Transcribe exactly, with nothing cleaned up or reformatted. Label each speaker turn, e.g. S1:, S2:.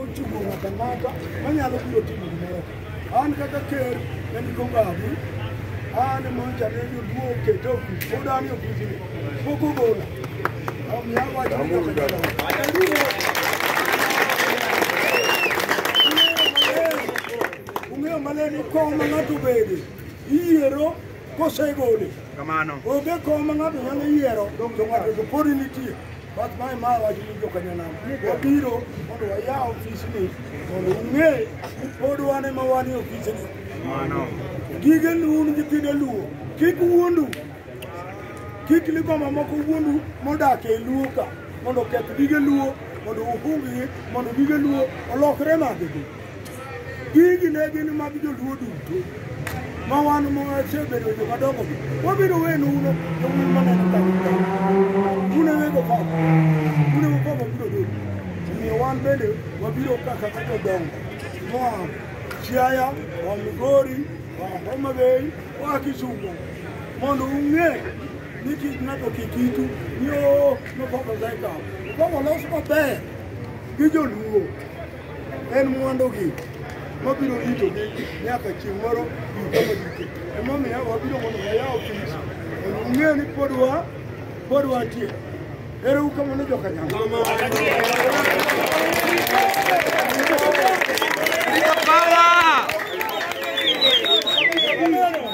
S1: chugo ngata ngata manyalo biro timo gimoro an kaka ker Nyandiko Ongadi an monja ne Luo keto odani ofisi poko gola am ya wa ung'eyo maleni kom ng'ato bede yiero kosegole
S2: kamano
S1: oge kom ng'ato nyalo yiero to ng'ato to pod nitie but my ma wacho ni jokanyanam wabiro mondo wayaw ofisni mondo ung'e pod wan ema wan e ofisni
S2: kamano
S1: gige nun nyithindo Luo kik wuondu kik ligoma moko wuondu modak e Luo ka mondo keth gige Luo mondo uhunggi mondo gige Luo olokre maggi gigi ne gin mag joluo duto ma wan mosebedo jomadongo gi wabiro wenu uno to un maneno ka une wego fa une ko ko biro do ni wan bende wabiro kaka kaka dongo moa Siaya wa Migori wa Homa Bay wa Kisumu mondo ung'e ni kik ng'ato kikitu yo no poko zaika poko los maber gi joluo en mwandu gi mabiro rito gi nyaka chieng' moro duto madike emomiyo wabiro mondo wayaw ofis mondo ung'e ni pod wa pod wantie ere ukamano jokanyanam